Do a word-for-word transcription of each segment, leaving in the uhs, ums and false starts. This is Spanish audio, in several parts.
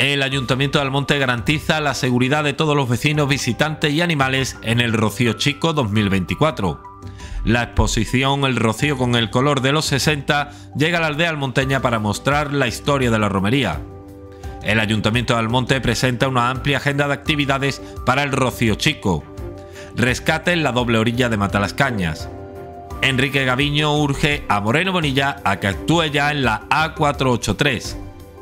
El Ayuntamiento de Almonte garantiza la seguridad de todos los vecinos, visitantes y animales en el Rocío Chico dos mil veinticuatro. La exposición El Rocío con el color de los sesenta llega a la aldea almonteña para mostrar la historia de la romería. El Ayuntamiento de Almonte presenta una amplia agenda de actividades para el Rocío Chico. Rescate en la doble orilla de Matalascañas. Enrique Gaviño urge a Moreno Bonilla a que actúe ya en la A cuatrocientos ochenta y tres.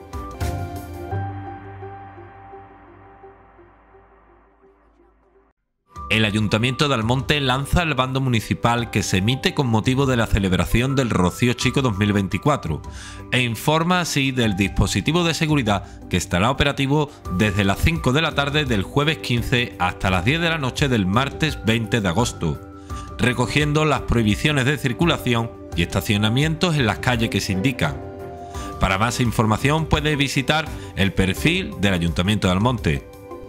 El Ayuntamiento de Almonte lanza el bando municipal que se emite con motivo de la celebración del Rocío Chico dos mil veinticuatro e informa así del dispositivo de seguridad que estará operativo desde las cinco de la tarde del jueves quince hasta las diez de la noche del martes veinte de agosto, recogiendo las prohibiciones de circulación y estacionamientos en las calles que se indican. Para más información puede visitar el perfil del Ayuntamiento de Almonte.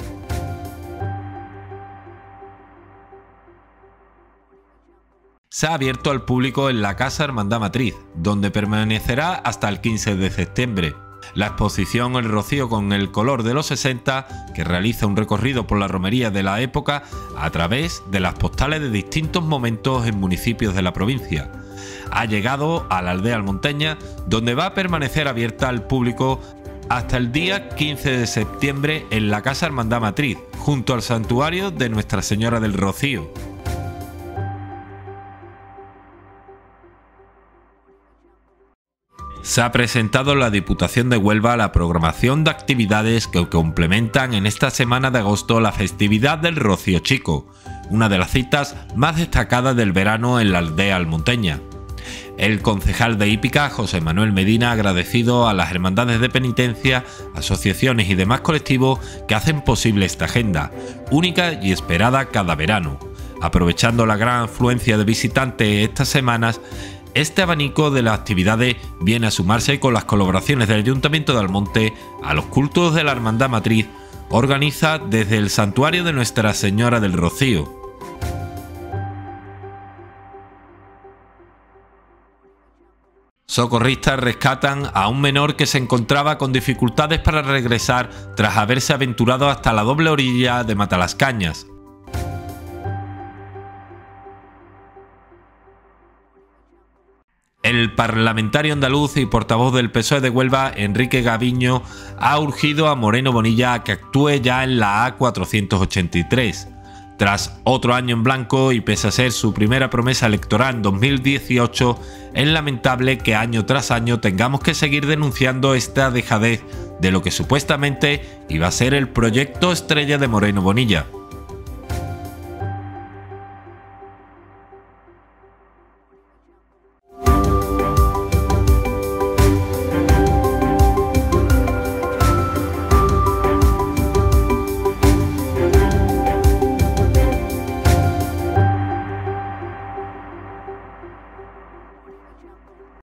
Se ha abierto al público en la Casa Hermandad Matriz, donde permanecerá hasta el quince de septiembre. La exposición El Rocío con el color de los sesenta, que realiza un recorrido por la romería de la época a través de las postales de distintos momentos en municipios de la provincia, ha llegado a la aldea almonteña, donde va a permanecer abierta al público hasta el día quince de septiembre en la Casa Hermandad Matriz, junto al santuario de Nuestra Señora del Rocío. Se ha presentado en la Diputación de Huelva la programación de actividades que complementan en esta semana de agosto la festividad del Rocío Chico, una de las citas más destacadas del verano en la aldea almonteña. El concejal de Hípica, José Manuel Medina, ha agradecido a las hermandades de penitencia, asociaciones y demás colectivos que hacen posible esta agenda, única y esperada cada verano. Aprovechando la gran afluencia de visitantes estas semanas, este abanico de las actividades viene a sumarse con las colaboraciones del Ayuntamiento de Almonte a los cultos de la Hermandad Matriz, organiza desde el Santuario de Nuestra Señora del Rocío. Socorristas rescatan a un menor que se encontraba con dificultades para regresar tras haberse aventurado hasta la doble orilla de Matalascañas. El parlamentario andaluz y portavoz del P S O E de Huelva, Enrique Gaviño, ha urgido a Moreno Bonilla a que actúe ya en la A cuatrocientos ochenta y tres. Tras otro año en blanco y pese a ser su primera promesa electoral en dos mil dieciocho, es lamentable que año tras año tengamos que seguir denunciando esta dejadez de lo que supuestamente iba a ser el proyecto estrella de Moreno Bonilla.